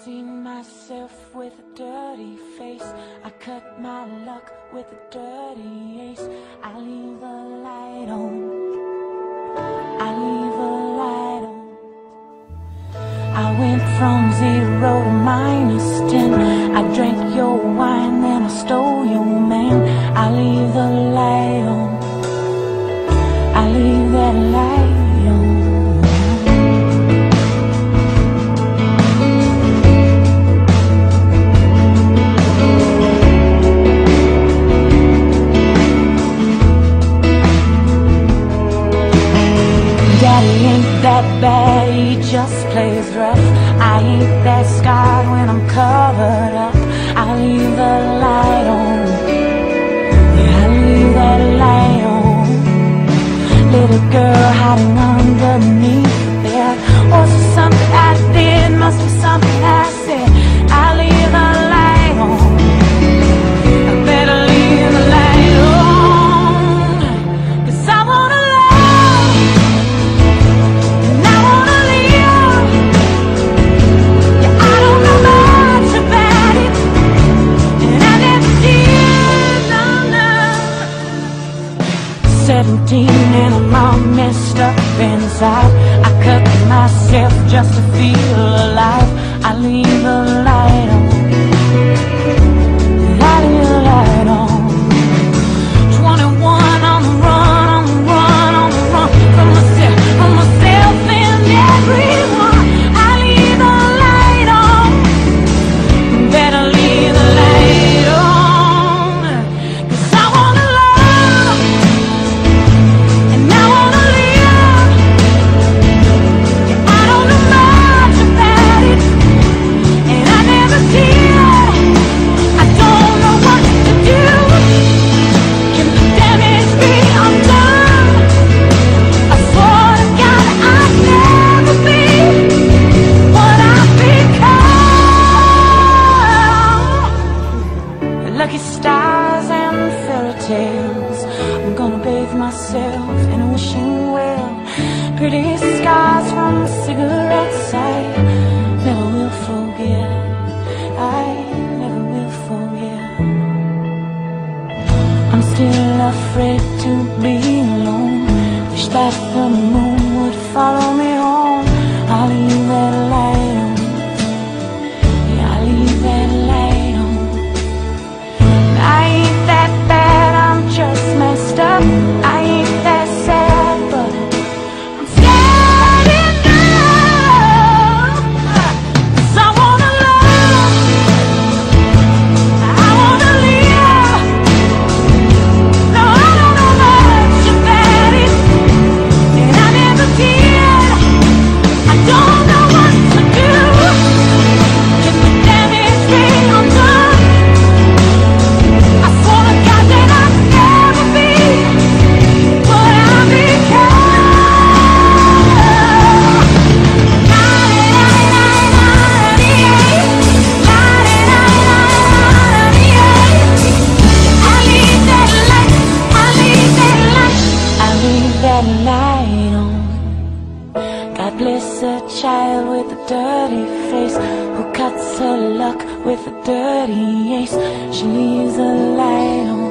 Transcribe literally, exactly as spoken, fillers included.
seen myself with a dirty face. I cut my luck with a dirty ace. I leave the light on. I leave the light on. I went from zero to minus ten. I drank your wine, then I stole your man. I leave the light on. I leave that light on. Daddy ain't that bad, he just plays rough. I ain't that scarred when I'm covered up. I leave the light on. Yeah, I leave that light on. Little girl hiding underneath there. Was it something I did? Must be something I said. I leave the light on. I better leave the light on, 'cause I wanna love and I wanna live. Yeah, I don't know much about it, and I never did, no, no. Seventeen and I'm all messed up inside. I cut myself just to feel alive. I leave the light on. I leave the light on. Twenty-one on the run, on the run, on the run from myself, from myself and everyone. I leave the light on. Better leave the light on, 'cause I wanna love and I wanna live. Yeah, I don't know much about it, and I never did. I don't know what to do. Can the damage be undone? I swear to God I'd never be what I've become. Lucky stars and fairy tales. I'm gonna bathe myself in wishing well. Pretty scars from cigarettes I never will forget. I never will forget. I'm still afraid to be alone. Wish that the moon would follow me home. I'll leave that light on. Yeah, I'll leave that light on. I ain't that bad, I'm just messed up. I ain't that sad, but I'm scared enough. 'Cause I wanna love, I wanna live. No, I don't know much about it, and I never did. I don't know what to do. Can the damage be undone? I swear to God that I'd never be what I become. I leave that light, I leave that light, I leave that light on. God bless a child with a dirty face, who cuts her luck with a dirty ace. She leaves a light on.